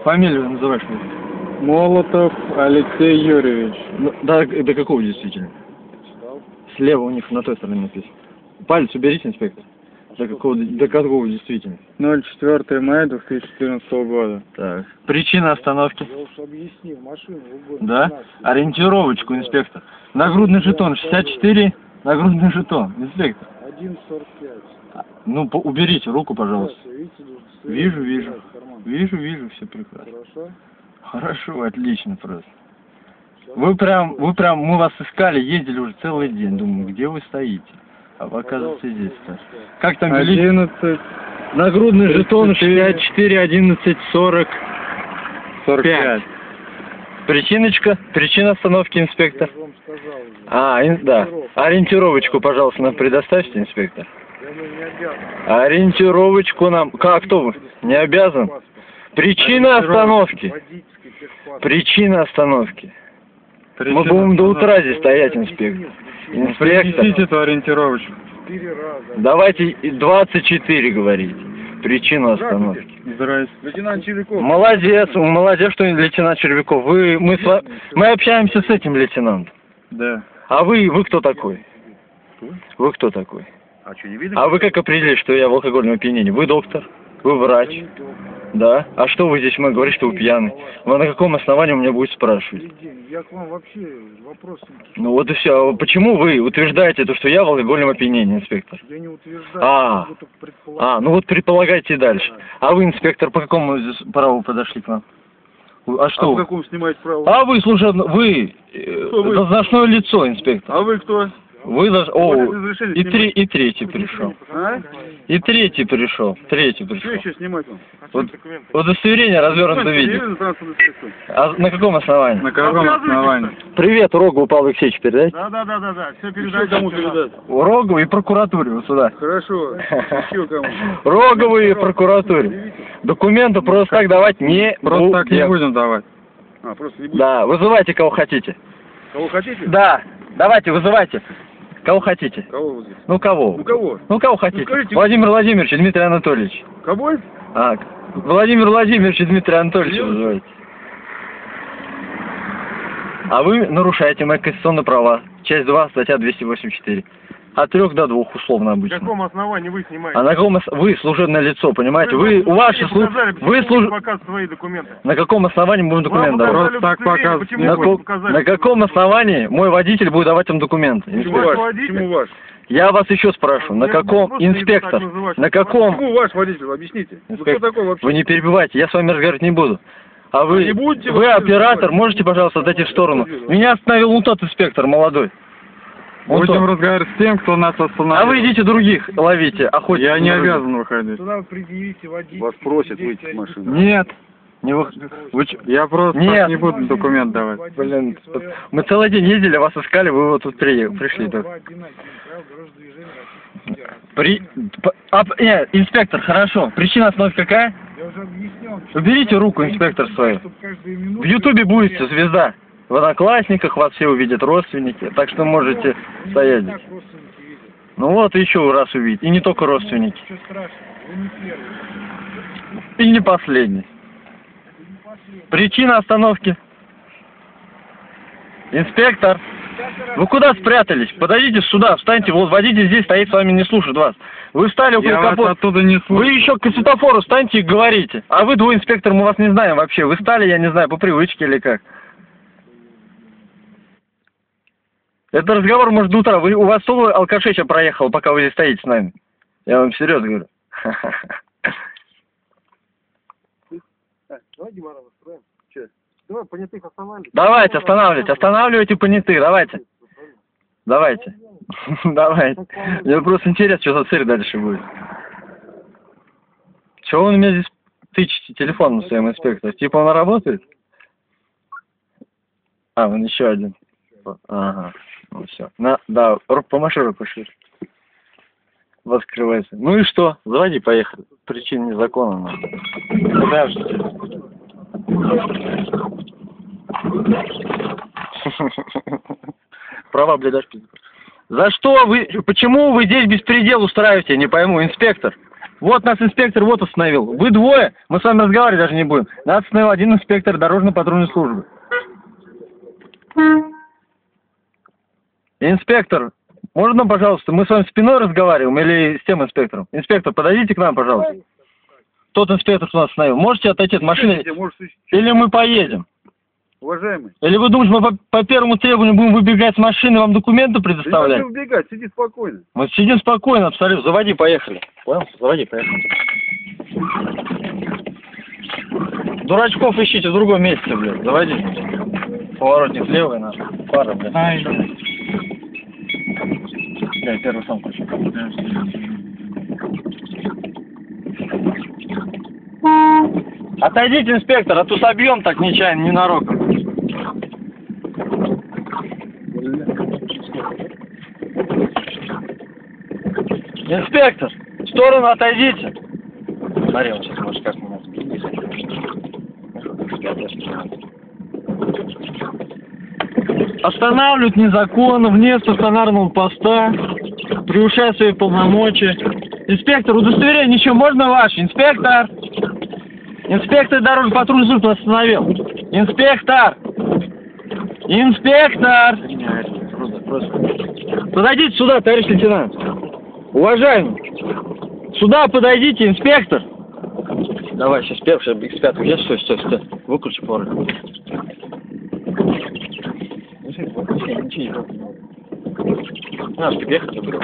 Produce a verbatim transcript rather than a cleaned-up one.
Фамилию называешь? Молотов Алексей Юрьевич. Ну, до, до какого действительно? Слева у них на той стороне написано. Палец уберите, инспектор. До какого, до какого действительно? ноль четвёртого мая две тысячи четырнадцатого года. Так. Причина остановки? Я уж объяснил, машину в угоне. Да? Ориентировочку, инспектор. Нагрудный жетон шестьдесят четыре. Нагрудный жетон, инспектор. один сорок пять. Ну, по уберите руку, пожалуйста. Видите, вижу, вижу. Вижу, вижу, все прекрасно. Хорошо? Хорошо, отлично просто. Вы прям, вы прям, мы вас искали, ездили уже целый день. Думаю, где вы стоите? А вы, оказывается, здесь стоите. Как там вели? одиннадцать. Нагрудный жетон шестьдесят четыре одиннадцать сорок пять. Причиночка? Причина остановки, инспектор? Я же вам сказал уже. А, ин, да. Ориентировочку, пожалуйста, нам предоставьте, инспектор. Я ну, не обязан. Ориентировочку нам... Как, кто вы? Не обязан? Причина остановки. Причина остановки. Причина Мы будем до утра остановки. здесь стоять, инспектор. Инспектор. Принесите эту ориентировочку. Давайте двадцать четыре говорите. Причину остановки. Здрасте. Лейтенант Червяков. Молодец, молодец, что лейтенант Червяков. Вы, мы, с ва- мы общаемся с этим лейтенантом. Да. А вы, вы кто такой? Вы кто такой? А что, не видно? А вы как определили, что я в алкогольном опьянении? Вы доктор? Вы врач? Да? А что вы здесь, мы говорите, что вы пьяный? Вы на каком основании у меня будете спрашивать? Я к вам вообще вопросы. Ну вот и все. А почему вы утверждаете, то, что я в алкогольном опьянении, инспектор? Я не утверждаю, А, могу только предполагать. а, ну вот предполагайте дальше. А вы, инспектор, по какому здесь праву подошли к нам? А что? А в вы? каком снимаете право? А вы служебно, вы, э, Кто вы? должностное лицо, инспектор. А вы кто? Вы даже, о, Вот это разрешение и, снимать. три, и третий пришел. А? И третий пришел, третий Что пришел. еще снимать вам? Вот, удостоверение развернуто видео. Проверено транспортное средство. А на каком основании? На каком основании? Привет, Рогову Павлу Алексеевичу передайте. Да, да, да, да, да. Все передать кому передать. Рогову и прокуратуре, вот сюда. Хорошо. Еще кому? Рогову и прокуратуре. Документы просто так давать не Просто так не будем. будем давать. А, просто не будет. Да, вызывайте кого хотите. Кого хотите? Да, давайте, вызывайте. Кого хотите. Кого вы здесь? Ну кого? Ну кого? Ну кого хотите. скажите. Владимир Владимирович и Дмитрий Анатольевич. Кого? А, Владимир Владимирович и Дмитрий Анатольевич Серьезно? вызывайте. А вы нарушаете мои конституционные права. Часть два, статья двести восемьдесят четыре. От трех до двух, условно, На обычно. каком основании вы снимаете? А на каком ос- вы служебное лицо, понимаете? Вы, у вас же служ... вы служ... показывать свои документы. На каком основании мы будем документы Вам давать? Просто так удостоверение, показывать. почему На, вы ко- показали? на каком основании мой водитель будет давать вам документы? Почему инспектор? ваш? Почему ваш? Я вас еще спрашиваю, на Я каком, просто не инспектор, так называть. на каком... Почему ваш водитель? Объясните. Вы кто Инспектор, такой вообще? Вы не перебивайте, я с вами разговаривать не буду. А вы, не будете вы вообще оператор, разговаривать? можете, пожалуйста, отойти в сторону? Меня остановил ну тот инспектор молодой. Он Будем тот. разговаривать с тем, кто нас остановил. А вы идите других ловите, охотитесь. Я не на рыбу. обязан выходить. Туда предъявите водитель. Вас просят выйти с машины. Нет. Не вы... вы ч- Я просто Нет. так не буду документ давать. Блин, мы целый день ездили, вас искали, вы вот тут при... пришли. Тут. При... п- а, не, инспектор, хорошо. Причина остановки какая? Я уже объяснял. Уберите руку, инспектор, свою. В Ютубе будете звезда. В Одноклассниках вас все увидят, родственники. Так что можете стоять здесь. Ну вот, еще раз увидеть. И не только родственники. Что страшно? Вы не первый. И не последний. Причина остановки. Инспектор, вы куда спрятались? Подойдите сюда, встаньте. Вот водитель здесь стоит, с вами не слушает вас. Вы встали около Я вас капота. оттуда не слышу. Вы еще к светофору встаньте и говорите. А вы, двое инспектор, мы вас не знаем вообще. Вы стали, я не знаю, по привычке или как. Это разговор может до утра. Вы, у вас стол алкашей сейчас проехал, пока вы здесь стоите с нами. Я вам серьезно говорю. Давай Димара настроим. Че? Давай понятых останавливай. Давайте, останавливайте, останавливайте понятых, давайте. Давайте. Давайте. Мне просто интересно, что за цель дальше будет. Чего вы на меня здесь тычете телефоном своим инспектором? Типа он работает? А, вон еще один. Ага. Ну все. На, да, помаши руку шире. Вот скрывается. Ну и что? Заводи, поехали. Причин незаконна. Куда же ты? Права, блядь, даже пиздец. За что вы, почему вы здесь беспредел устраиваете, не пойму, инспектор? Вот нас инспектор вот остановил. Вы двое, мы с вами разговаривать даже не будем. Нас остановил один инспектор дорожно-патрульной службы. Инспектор, можно, пожалуйста, мы с вами спиной разговариваем или с тем инспектором? Инспектор, подойдите к нам, пожалуйста. Тот инспектор, что нас остановил. Можете отойти от машины? Может, Или мы поедем? уважаемый. Или вы думаете, мы по, по первому требованию будем выбегать с машины, вам документы предоставлять? Не убегать, сиди спокойно. Мы сидим спокойно, абсолютно. Заводи, поехали. Понял? Заводи, поехали. Дурачков ищите в другом месте, блядь. Заводи. Поворотник левый, наш. Пара, блядь. Ай. Я первый сам включу. Отойдите, инспектор, а то собьем так нечаянно, ненароком. Инспектор, в сторону отойдите. Смотри, он сейчас может как меня сбить. Останавливают незаконно вне стационарного поста, превышая свои полномочия. Инспектор, удостоверение ничего можно ваше? Инспектор! Инспектор дорожно-патрульной службы остановил. Инспектор! Инспектор! Подойдите сюда, товарищ лейтенант. Уважаемый, сюда подойдите, инспектор. Давай, сейчас первый, икс пять. Я стой, стой, стой. Выключи поворот. Ничего не